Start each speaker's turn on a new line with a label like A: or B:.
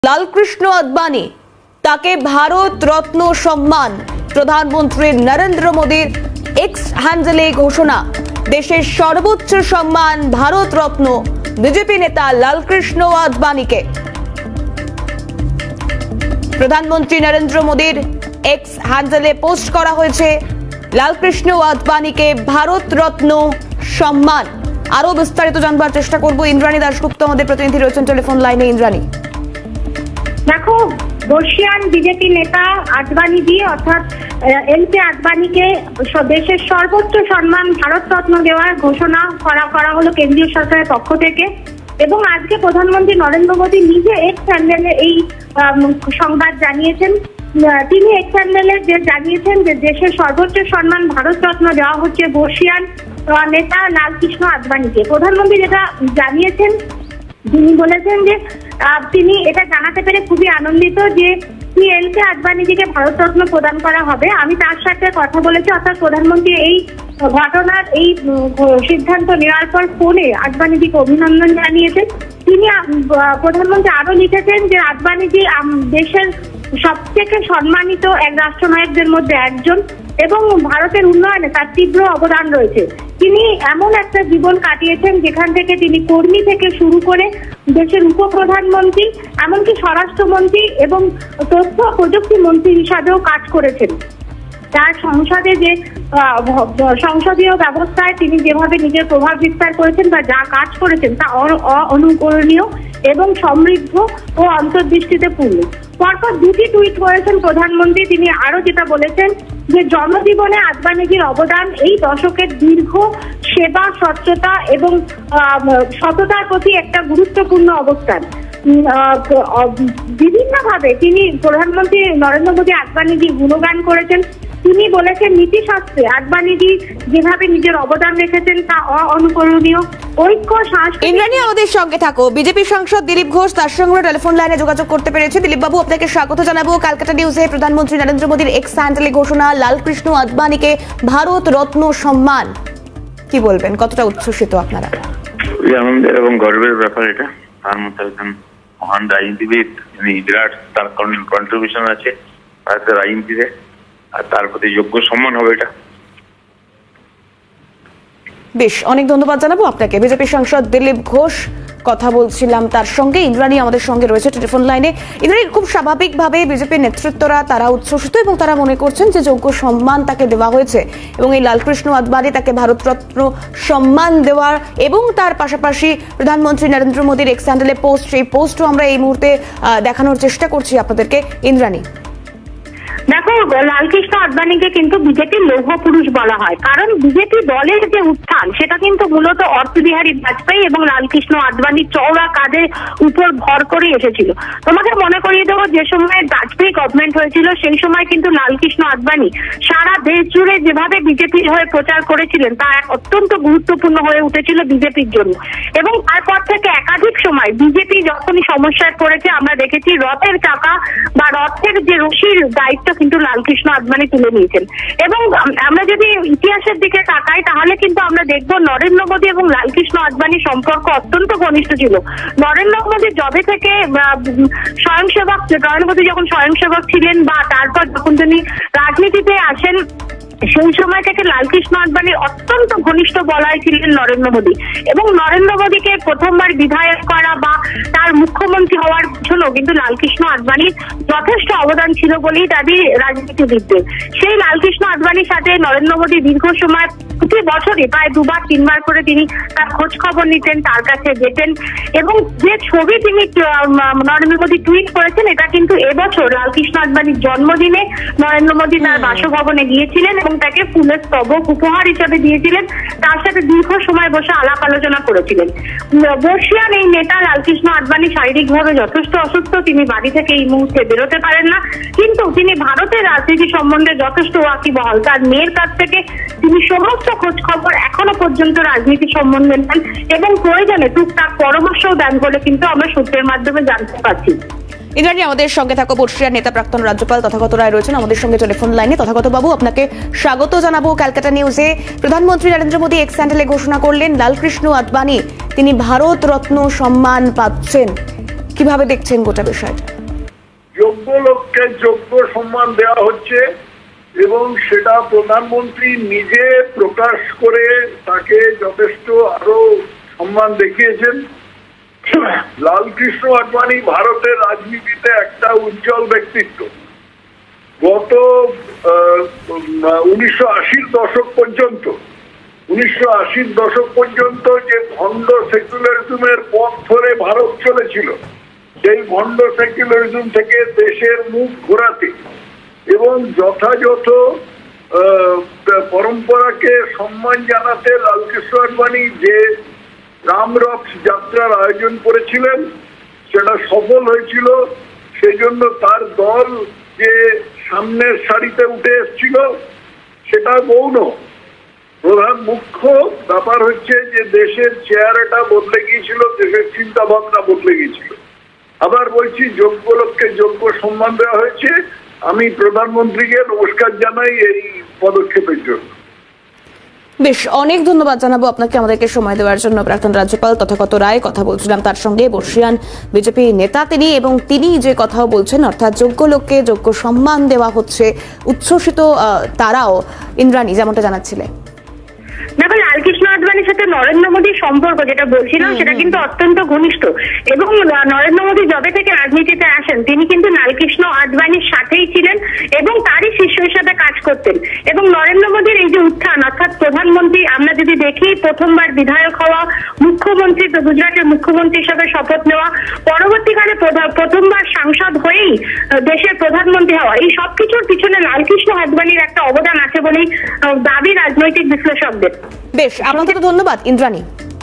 A: লালকৃষ্ণ আদবানি তাকে ভারত রত্ন সম্মান প্রধানমন্ত্রী নরেন্দ্র মোদীর এক্স হ্যান্ডেলে ঘোষণা। দেশের সর্বোচ্চ সম্মান ভারত রত্ন বিজেপি নেতা লালকৃষ্ণ আদবানিকে। প্রধানমন্ত্রী নরেন্দ্র মোদীর এক্স হ্যান্ডেলে পোস্ট করা হয়েছে লালকৃষ্ণ আদবানিকে ভারত রত্ন সম্মান। আরো বিস্তারিত জানবার চেষ্টা করব। ইন্দ্রাণী দাশগুপ্ত আমাদের প্রতিনিধি রয়েছেন টেলিফোন লাইনে। ইন্দ্রাণী,
B: দেখো, বর্ষিয়ান বিজেপি নেতা আদবানিজি অর্থাৎ এল.কে আদবানিকে দেশের সর্বোচ্চ সম্মান ভারত রত্ন দেওয়ার ঘোষণা করা হলো কেন্দ্রীয় সরকারের পক্ষ থেকে। এবং আজকে প্রধানমন্ত্রী নরেন্দ্র মোদী নিজে এক্স হ্যান্ডেলে এই সংবাদ জানিয়েছেন। তিনি এক্স হ্যান্ডেলে জানিয়েছেন যে দেশের সর্বোচ্চ সম্মান ভারত রত্ন দেওয়া হচ্ছে বর্ষিয়ান নেতা লালকৃষ্ণ আদবানিকে। প্রধানমন্ত্রী যেটা জানিয়েছেন, তিনি বলেছেন যে তিনি এটা জানাতে পেরে খুবই আনন্দিত যে এল.কে আদবানিজিকে ভারতরত্ন প্রদান করা হবে। আমি তার সাথে কথা বলেছি, অর্থাৎ প্রধানমন্ত্রী এই ঘটনার এই সিদ্ধান্ত নেওয়ার পর ফোনে আদবানিজিকে অভিনন্দন জানিয়েছেন। তিনি প্রধানমন্ত্রী আরো লিখেছেন যে আদবানিজি দেশের সবথেকে সম্মানিত এক রাষ্ট্রনায়কদের মধ্যে একজন এবং ভারতের উন্নয়নে তার তীব্র অবদান রয়েছে। তিনি এমন একটা জীবন কাটিয়েছেন যেখান থেকে তিনি কর্মী থেকে শুরু করে দেশের উপপ্রধানমন্ত্রী, এমনকি স্বরাষ্ট্রমন্ত্রী এবং তথ্য প্রযুক্তি মন্ত্রী হিসাবেও কাজ করেছেন। তার সংসদে যে সংসদীয় ব্যবস্থায় তিনি যেভাবে নিজের প্রভাব বিস্তার করেছেন বা যা কাজ করেছেন তা অনুকরণীয় এবং সমৃদ্ধ ও অন্তর্দৃষ্টিতে পূর্ণ। পরপর দুটি টুইট করেছেন প্রধানমন্ত্রী। তিনি আরো যেটা বলেছেন যে জনজীবনে আদবানিজির অবদান এই দশকের দীর্ঘ সেবা, স্বচ্ছতা এবং সততার প্রতি একটা গুরুত্বপূর্ণ অবস্থান। বিভিন্নভাবে তিনি প্রধানমন্ত্রী নরেন্দ্র মোদী আদবানিজির গুণগান করেছেন। তিনি বলেছেন নীতিশাস্ত্রে আদবানিজি যেভাবে নিজের অবদান রেখেছেন তা অনুকরণীয়। ঐক্য সাংস্কৃতিক।
A: ইন্দ্রাণী, আমাদের সঙ্গে থাকো। বিজেপি সাংসদ দিলীপ ঘোষ, তার সঙ্গে টেলিফোন লাইনে যোগাযোগ করতে পেরেছে। দিলীপ বাবু, আপনাকে স্বাগত জানাবো। ক্যালকাটা নিউজে প্রধানমন্ত্রী নরেন্দ্র মোদীর এক্স হ্যান্ডেলে ঘোষণা লালকৃষ্ণ আদবানিকে ভারত রত্ন সম্মান। কি বলবেন, কতটা উচ্ছ্বসিত আপনারা?
C: আনন্দের এবং গর্বের ব্যাপার এটা। তার মধ্যে একজন মহান রাজনীতিবিদ, বিরাট তার কন্ট্রিবিউশন আছে ভারতের রাজনীতিতে, আর তার প্রতি যোগ্য সম্মান হবে এটা।
A: বেশ, অনেক ধন্যবাদ জানাবো আপনাকে। বিজেপি সাংসদ দিলীপ ঘোষ কথা বলছিলাম তার সঙ্গে। ইন্দ্রাণী আমাদের সঙ্গে রয়েছে টেলিফোন লাইনে। ইন্দ্রাণী, খুব স্বাভাবিকভাবে বিজেপির নেতৃত্বরা তারা উচ্ছ্বসিত এবং তারা মনে করছেন যে যোগ্য সম্মান তাকে দেওয়া হয়েছে এবং এই লালকৃষ্ণ আদবানি তাকে ভারতরত্ন সম্মান দেওয়ার এবং তার পাশাপাশি প্রধানমন্ত্রী নরেন্দ্র মোদীর এক্স হ্যান্ডেলে পোস্ট, সেই পোস্টও আমরা এই মুহূর্তে দেখানোর চেষ্টা করছি আপনাদেরকে। ইন্দ্রাণী,
B: দেখো, লালকৃষ্ণ আদবানিকে কিন্তু বিজেপির লৌহ পুরুষ বলা হয়, কারণ বিজেপি দলের যে উত্থান সেটা কিন্তু মূলত অটল বিহারী বাজপেয়ী এবং লালকৃষ্ণ আদবানির চওড়া কাঁধের উপর ভর করে এসেছিল। তোমাকে মনে করিয়ে দেবো, যে সময় বাজপেয়ী গভর্নমেন্ট হয়েছিল সেই সময় কিন্তু লালকৃষ্ণ আদবানি সারা দেশ জুড়ে যেভাবে বিজেপির হয়ে প্রচার করেছিলেন তা এক অত্যন্ত গুরুত্বপূর্ণ হয়ে উঠেছিল বিজেপির জন্য। এবং তারপর থেকে একাধিক সময় বিজেপি যখনই সমস্যায় পড়েছে আমরা দেখেছি রথের চাকা বা রথের যে রশির দায়িত্ব কিন্তু লালকৃষ্ণ আদবানি তুলে নিয়েছেন। এবং আমরা যদি ইতিহাসের দিকে তাকাই তাহলে কিন্তু আমরা দেখবো নরেন্দ্র মোদী এবং লালকৃষ্ণ আদবানির সম্পর্ক অত্যন্ত ঘনিষ্ঠ ছিল। নরেন্দ্র মোদী যবে থেকে নরেন্দ্র মোদী যখন স্বয়ংসেবক ছিলেন বা তারপর যখন তিনি রাজনীতিতে আসেন সেই সময় থেকে লালকৃষ্ণ আদবানির অত্যন্ত ঘনিষ্ঠ বলয় ছিলেন নরেন্দ্র মোদী। এবং নরেন্দ্র মোদীকে প্রথমবার বিধায়ক করা বা তার মুখ্যমন্ত্রী হওয়ার জন্য কিন্তু লালকৃষ্ণ আদবানির যথেষ্ট অবদান ছিল বলেই দাবি রাজনীতিবিদদের। সেই লালকৃষ্ণ আদবানির সাথে নরেন্দ্র মোদী দীর্ঘ সময় প্রতি বছরই প্রায় দুবার তিনবার করে তিনি তার খোঁজ খবর নিতেন, তার কাছে যেতেন। এবং যে ছবি তিনি নরেন্দ্র মোদী টুইট করেছেন এটা কিন্তু এবছর লালকৃষ্ণ আদবানির জন্মদিনে নরেন্দ্র মোদী তার বাসভবনে গিয়েছিলেন এবং তাকে ফুলের স্তবক উপহার হিসেবে দিয়েছিলেন। তার সাথে দীর্ঘ সময় বসে আলাপ আলোচনা করেছিলেন। বর্ষিয়ান এই নেতা লালকৃষ্ণ আদবানি শারীরিকভাবে যথেষ্ট অসুস্থ, তিনি বাড়ি থেকে এই মুহূর্তে বেরোতে পারেন না, কিন্তু তিনি ভারতের রাজনীতি সম্বন্ধে যথেষ্ট ওয়াকিবহাল। তার মেয়ের কাছ থেকে তিনি সমস্ত খোঁজ খবর এখনো পর্যন্ত রাজনীতি সম্বন্ধে নেন এবং প্রয়োজনে টুকটাক পরামর্শও দেন বলে কিন্তু আমরা সূত্রের মাধ্যমে জানতে পারছি।
A: ইন্দ্রাণী, আমাদের সঙ্গে থাকো। বর্ষিয়ার নেতা প্রাক্তন রাজ্যপাল তথাগত রায় রয়েছেন আমাদের সঙ্গে টেলিফোন লাইনে। তথাগত বাবু, আপনাকে স্বাগত জানাবো ক্যালকাটা নিউজে। প্রধানমন্ত্রী নরেন্দ্র মোদী এক্স হ্যান্ডেলে ঘোষণা করলেন লালকৃষ্ণ আদবানি তিনি ভারত রত্ন সম্মান পাচ্ছেন। কিভাবে দেখছেন গোটা বিষয়টা?
D: যোগ্য লোককে যোগ্য সম্মান দেওয়া হচ্ছে এবং সেটা প্রধানমন্ত্রী নিজে প্রকাশ করে তাকে যথেষ্ট আরো সম্মান দেখিয়েছেন। লালকৃষ্ণ আডবাণী ভারতের রাজনীতিতে একটা উজ্জ্বল ব্যক্তিত্ব। গত 1980-র দশক পর্যন্ত যে ভণ্ড সেকুলারিজমের পথ ধরে ভারত চলেছিল, সেই ভণ্ড সেকুলারিজম থেকে দেশের মুখ ঘোরাতে এবং যথাযথ পরম্পরাকে সম্মান জানাতে লালকৃষ্ণ আডবাণী যে রামরথ যাত্রার আয়োজন করেছিলেন সেটা সফল হয়েছিল। সেই জন্য তার দল যে সামনের সারিতে উঠে এসেছিল সেটা গৌণ। প্রধান মুখ্য ব্যাপার হচ্ছে যে দেশের চেহারাটা বদলে গিয়েছিল, দেশের চিন্তা ভাবনা বদলে গিয়েছিল। আবার বলছি, যোগ্য লোককে যোগ্য সম্মান দেওয়া হয়েছে। আমি প্রধানমন্ত্রীকে নমস্কার জানাই এই পদক্ষেপের জন্য।
A: বেশ, অনেক ধন্যবাদ জানাবো আপনাকে আমাদেরকে সময় দেওয়ার জন্য। প্রাক্তন রাজ্যপাল তথাগত রায় কথা বলছিলাম তার সঙ্গে, বর্ষিয়ান বিজেপি নেতা তিনি যে কথাও বলছেন, অর্থাৎ যোগ্য লোককে যোগ্য সম্মান দেওয়া হচ্ছে, উচ্ছ্বসিত তারাও। ইন্দ্রাণী যেমনটা জানাচ্ছিলেন।
B: দেখো, লালকৃষ্ণ আডবাণীর সাথে নরেন্দ্র মোদীর সম্পর্ক যেটা বলছিলাম সেটা কিন্তু অত্যন্ত ঘনিষ্ঠ এবং নরেন্দ্র মোদী যবে থেকে রাজনীতিতে আসেন তিনি কিন্তু লালকৃষ্ণ আডবাণীর সাথেই ছিলেন এবং তারই শিষ্য হিসাবে কাজ করতেন। এবং নরেন্দ্র মোদীর এই যে উত্থান, অর্থাৎ প্রধানমন্ত্রী, আমরা যদি দেখি প্রথমবার বিধায়ক হওয়া, মুখ্যমন্ত্রী, গুজরাটের মুখ্যমন্ত্রী হিসাবে শপথ নেওয়া, পরবর্তীকালে প্রথমবার সাংসদ হয়েই দেশের প্রধানমন্ত্রী হওয়া, এই সবকিছুর পিছনে লালকৃষ্ণ আডবাণীর একটা অবদান আছে বলেই দাবি রাজনৈতিক বিশ্লেষকদের।
A: বেশ, আপনাকে তো ধন্যবাদ ইন্দ্রাণী।